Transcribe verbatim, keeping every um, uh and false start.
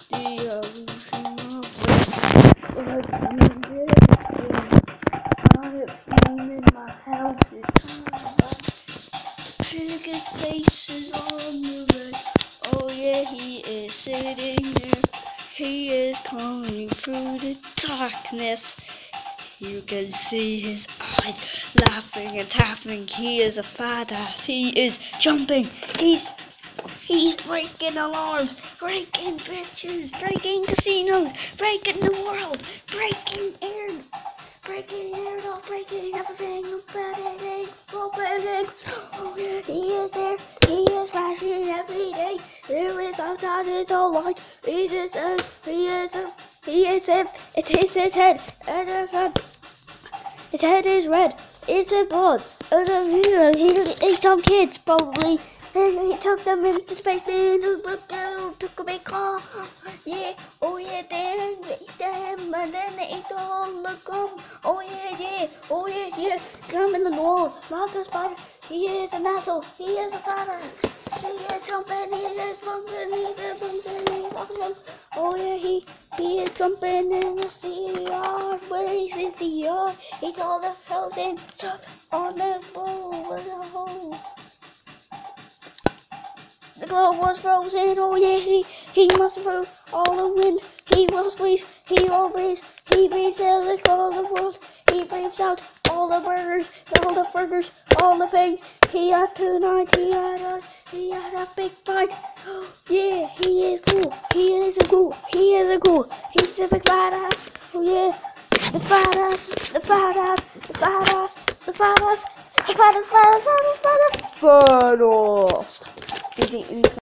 the illusion of race. But I needed it. I have been in my house. It's His face is on the red. Oh yeah, he is sitting there. He is coming through the darkness. You can see his eyes laughing and tapping. He is a fat ass. He is jumping. He's he's breaking alarms, breaking bitches, breaking casinos, breaking the world, breaking air, breaking air, not breaking everything, opening, opening. Oh yeah, he is there. He is flashing every day. There is outside his whole light. He is a, he is a, he is a, it is his head. It is a, his head is red. It's a blood. He ate some kids probably. And he took them into the basement, took a big car. Yeah, oh yeah, then they ate them, and then they ate all the gum. Oh yeah, yeah, oh yeah, yeah. Come in the wall, not the spider. He is an asshole. He is a father. He is jumping. He is bumping. He is bumping. He is jumping. Oh yeah, he he is jumping in the sea yard. Where is his the yard? He's all the frozen stuff on the wall. With a hole. The globe was frozen, oh yeah, he, he must have through all the wind. He will breathe, he will breathe, he breathes out like all the world. He breathes out all the burgers, all the burgers, all the things. He had tonight, he had a, he had a big fight. Yeah, he is cool, he is a cool, he is a cool. He's a big badass, oh yeah. The fat ass, the fat ass, the fat ass, the fat ass, the fat ass, fat ass, fat ass, fat ass, fat ass.